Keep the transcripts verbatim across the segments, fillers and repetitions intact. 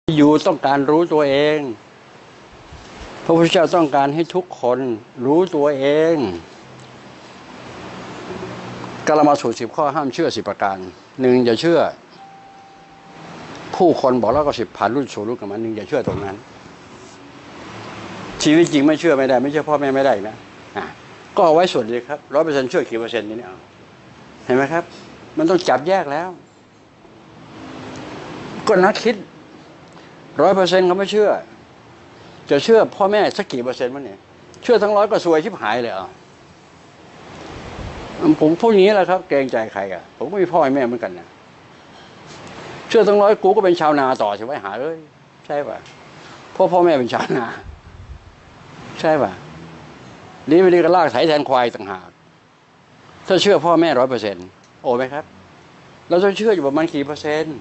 อยู่ต้องการรู้ตัวเองพระพุทธเจ้าต้องการให้ทุกคนรู้ตัวเองกลมาสูตรสิบข้อห้ามเชื่อสิบประการหนึ่งอย่าเชื่อผู้คนบอกแล้วก็สิบผ่านรุ่นสู่รุ่นกันมาหนึ่งอย่าเชื่อตรงนั้นชีวิตจริงไม่เชื่อไม่ได้ไม่เชื่อพ่อแม่ไม่ได้นะอ่ะก็เอาไว้ส่วนเดียวครับร้อยเปอร์เซ็นต์เชื่อกี่เปอร์เซ็นต์นี่เอาเห็นไหมครับมันต้องจับแยกแล้วก็นักคิดร้อยเปอร์เซ็นต์เขาไม่เชื่อจะเชื่อพ่อแม่สักกี่เปอร์เซ็นต์วะเนี่ยเชื่อทั้งร้อยก็ซวยชิบหายเลยอ่ะผมพูดอย่างนี้แหละครับเกรงใจใครอ่ะผมก็มีพ่อแม่เหมือนกันนะเชื่อทั้งร้อยกูก็เป็นชาวนาต่อใช่ไหมหาเลยใช่ป่ะพ่อพ่อแม่เป็นชาวนาใช่ป่ะนี่ไม่ได้ก็ลากไถแทนควายต่างหากถ้าเชื่อพ่อแม่ร้อยเปอร์เซ็นต์โอ้ไหมครับเราจะเชื่ออยู่ประมาณกี่เปอร์เซ็นต์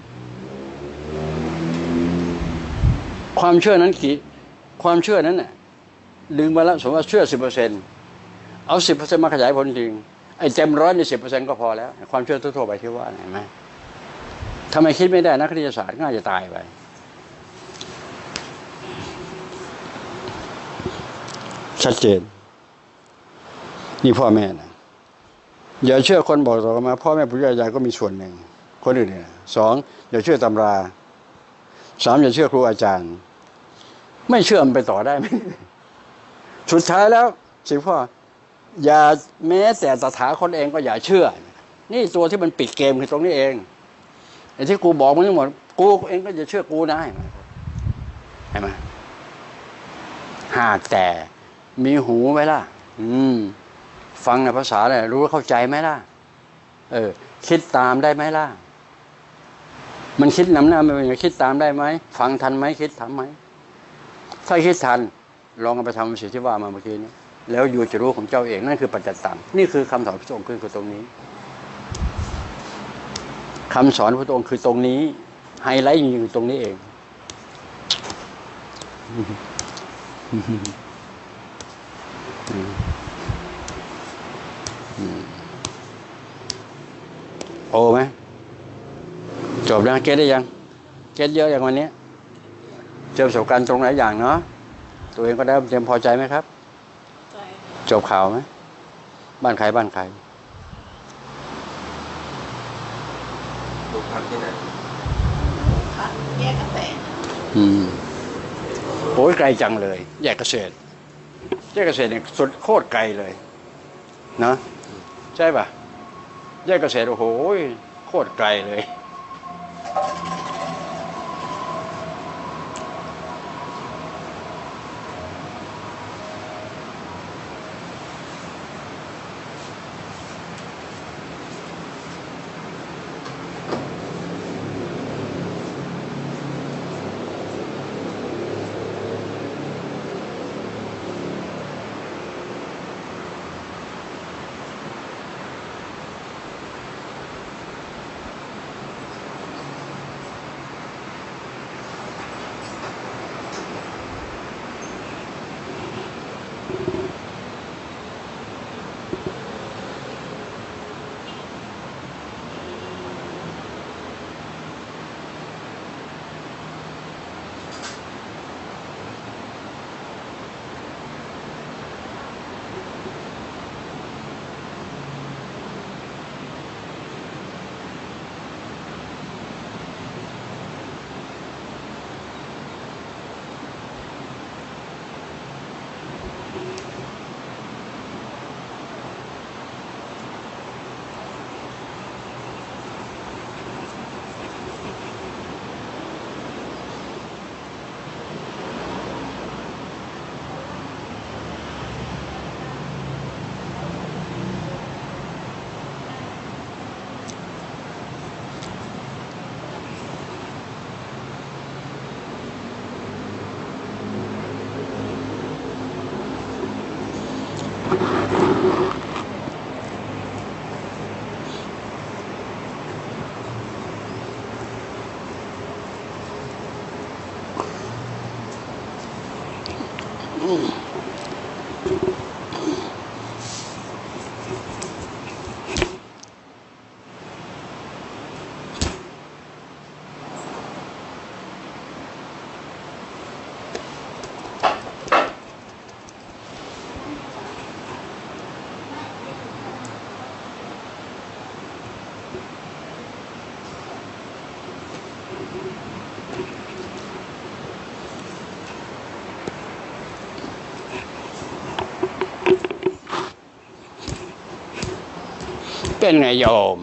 ความเชื่อนั้นกี่ความเชื่อนั้นน่ะดึงมาแล้วสมมติว่าเชื่อสิบเปอร์เซ็นต์เอาสิบเปอร์เซ็นต์มาขยายผลจริงไอ้เต็มร้อยในสิบเปอร์เซ็นต์ก็พอแล้วความเชื่อทั่วๆไปที่ว่าเห็นไหมทำไมคิดไม่ได้นักคณิตศาสตร์ง่ายจะตายไปชัดเจนนี่พ่อแม่นะอย่าเชื่อคนบอกต่อมาพ่อแม่ผู้ใหญ่ใหญ่ก็มีส่วนหนึ่งคนอื่นเนี่ยสองอย่าเชื่อตำราสามอย่าเชื่อครูอาจารย์ไม่เชื่อมันไปต่อได้ไหมสุดท้ายแล้วสิพ่ออย่าแม้แต่ตถาคตเองก็อย่าเชื่อนี่ตัวที่มันปิดเกมคือตรงนี้เองไอ้ที่กูบอกมันทั้งหมดกูเองก็จะเชื่อกูได้เห็นไหมหากแต่มีหูไหมล่ะอืมฟังในภาษาเนี่ยรู้เข้าใจไหมล่ะเออคิดตามได้ไหมล่ะมันคิดนำหน้ามันคิดตามได้ไหมฟังทันไหมคิดทำไหมถ้าคิดทันลองเอาไปทำสิ่งที่ว่ามาเมื่อกี้นี้แล้วอยู่จะรู้ของเจ้าเองนั่นคือปัจจัตตังนี่คือคำสอนพระองค์คือตรงนี้คำสอนพระองค์คือตรงนี้ไฮไลท์อยู่ตรงนี้เองโอ้ไหมจบแล้วเก็ตได้ยังเก็ตเยอะอย่างวันนี้เจอประสบการณ์ตรงหลายอย่างเนาะตัวเองก็ได้เตรียมพอใจไหมครับจบข่าวไหมบ้านใครบ้านใครลูกพักที่ไหนพักแยกเกษตรอืมโอ้ยไกลจังเลยแยกเกษตรแยกเกษตรเนี่ยสุดโคตรไกลเลยนะใช่ป่ะแยกเกษตรโอ้โหโคตรไกลเลยเป็นไงโยม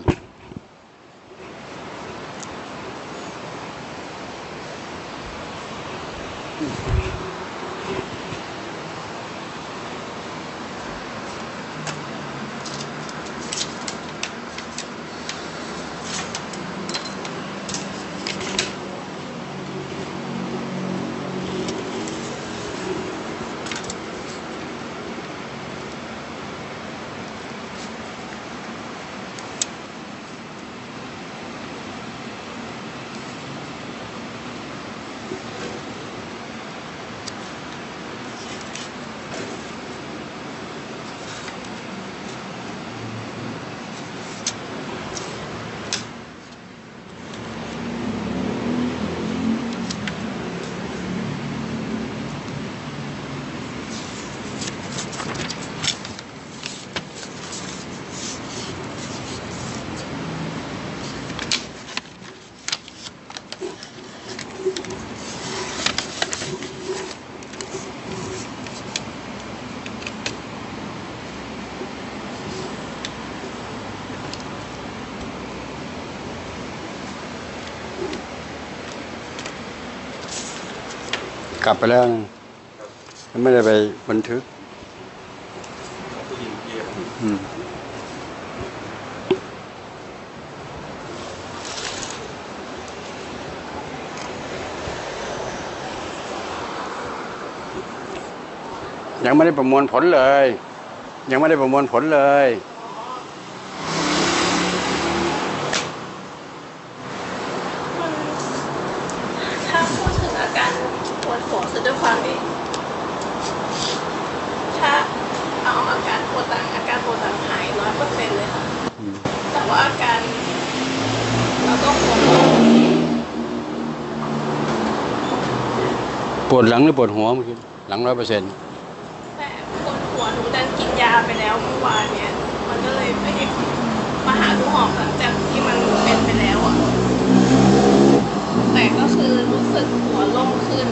กลับไปแล้วไม่ได้ไปบันทึกผู้หญิงเยี่ยมอืมยังไม่ได้ประมวลผลเลย ยังไม่ได้ประมวลผลเลยถ้าพูดถึงอาการปวดหัวคือด้วยความที่ถ้าเอาอาการปวดหลังอาการปวดหลังหายร้อยเปอร์เซ็นต์เลยค่ะแต่ว่าอาการเราก็ปวดหัวปวดหลังหรือปวดหัวเมื่อกี้หลังร้อยเปอร์เซ็นต์แต่ปวดหัวหนูดันกินยาไปแล้วเมื่อวานเนี้ยมันก็เลยไม่ได้มาหาคุณหมอหลังจากที่มันเป็นไปแล้วอ่ะแต่ก็คือรู้สึกหัวโล่งขึ้น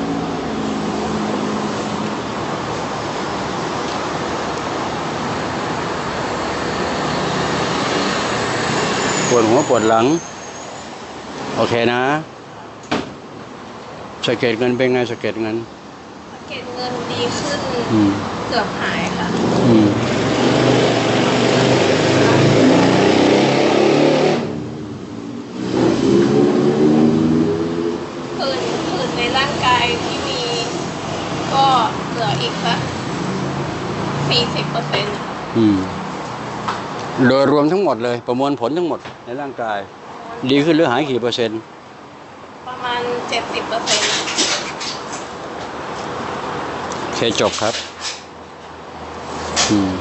ปวดหัวปวดหลังโอเคนะสะเก็ดเงินเป็นไงสะเก็ดเงินสะเก็ดเงินดีขึ้นอืมเกือบหายค่ะอืมผื่นผื่นในร่างกายที่มีก็เหลืออีกสักสี่สิบเปอร์เซ็นต์อืมโดยรวมทั้งหมดเลยประมวลผลทั้งหมดในร่างกายดีขึ้นหรือหายกี่เปอร์เซ็นต์ประมาณเจ็ดสิบเปอร์เซ็นต์เคจบครับอืม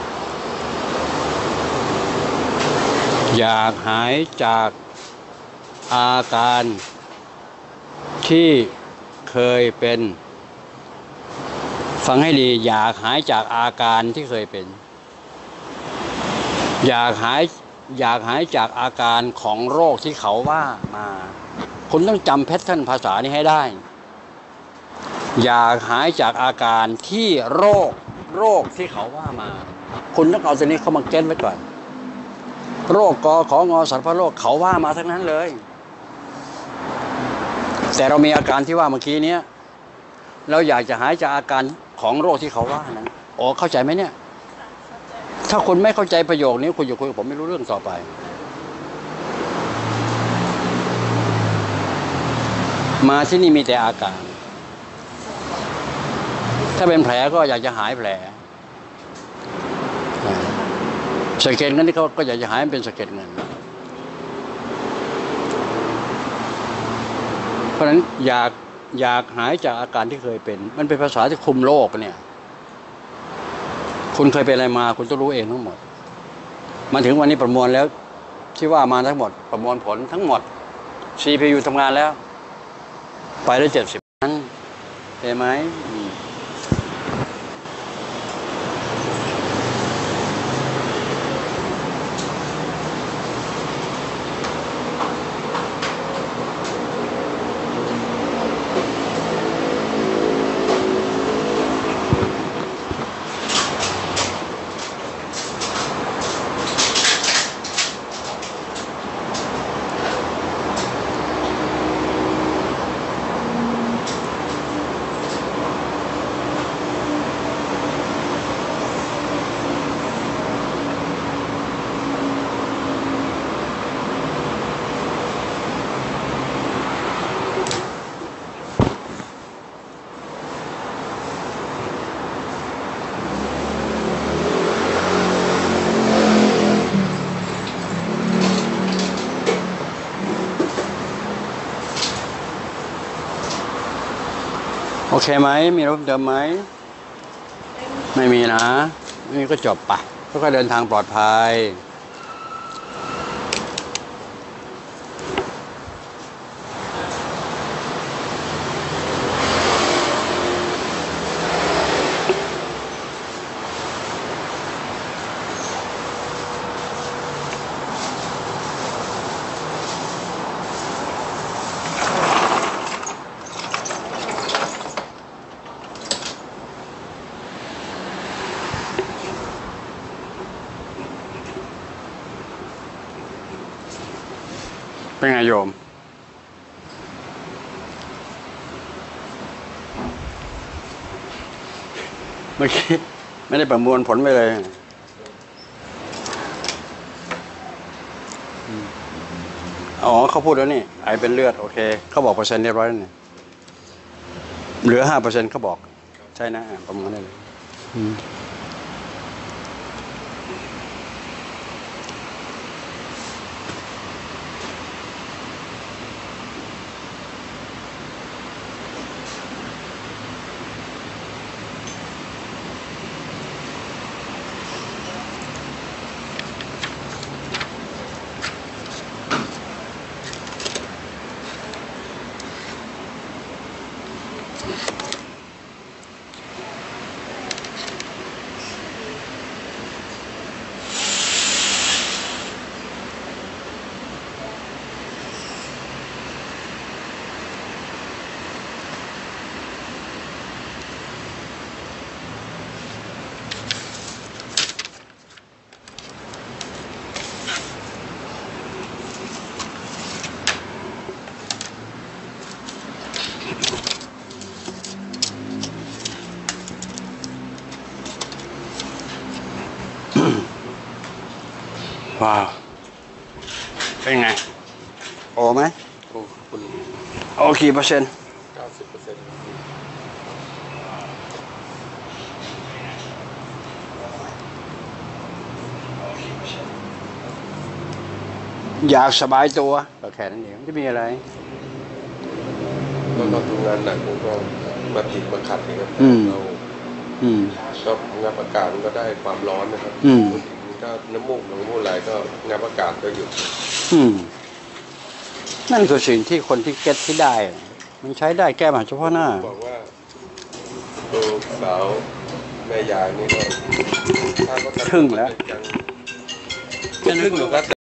อยากหายจากอาการที่เคยเป็นฟังให้ดีอยากหายจากอาการที่เคยเป็นอยากหายอยากหายจากอาการของโรคที่เขาว่ามาคุณต้องจำแพทเทิร์นภาษานี้ให้ได้อยากหายจากอาการที่โรคโรคที่เขาว่ามาคุณต้องเอาตัวนี้เข้ามาเก็ตไว้ก่อนโรคกของอสารพัดโรคเขาว่ามาทั้งนั้นเลยแต่เรามีอาการที่ว่าเมื่อกี้นี้เราอยากจะหายจากอาการของโรคที่เขาว่านั้นโอ้เข้าใจไหมเนี่ยถ้าคุณไม่เข้าใจประโยคนี้คุณจะคุยกับผมไม่รู้เรื่องต่อไปมาที่นี่มีแต่อาการถ้าเป็นแผลก็อยากจะหายแผลสะเก็ดเงินที่เขาก็อยากจะหายเป็นสะเก็ดเงินเพราะฉะนั้นอยากอยากหายจากอาการที่เคยเป็นมันเป็นภาษาที่คุมโรคเนี่ยคุณเคยเป็นอะไรมาคุณต้องรู้เองทั้งหมดมาถึงวันนี้ประมวลแล้วที่ว่ามาทั้งหมดประมวลผลทั้งหมด ซี พี ยู ทำงานแล้วไปได้เจ็ดสิบนั้นเห็นไหมโอเคไหมมีรถเดิมไหมไม่มีนะนี่ก็จบปะก็เดินทางปลอดภัยเป็นไงโยมเมื่อกี้ไม่ได้ประมวลผลไปเลยอ๋อเขาพูดแล้วนี่ไอเป็นเลือดโอเคเขาบอกเปอร์เซ็นต์เรียบร้อยแล้วนี่เหลือห้าเปอร์เซ็นต์เขาบอกใช่นะประมาณนั้นเลยว้าวเป็นไงโอไหมโอ้คุณโอกี่เปอร์เซ็นต์เก้าสิบเปอร์เซ็นต์อยากสบายตัวก็แค่นั้นเองไม่มีอะไรก็เราทำงานหนักผมก็มาติดมาขัดนี่ครับอืมเราอืมก็งานอากาศมันก็ได้ความร้อนนะครับอืมถ้าน้ำมูกน้ำมูกไหลก็งานอากาศก็หยุดอืมนั่นคือสิ่งที่คนที่เก็ตที่ได้ มันใช้ได้แก้ปัญหาเฉพาะหน้าบอกว่าตัวสาวแม่ยายนี่ก็ถ้าก็ครึ่งแล้วยังครึ่งอยู่ครับ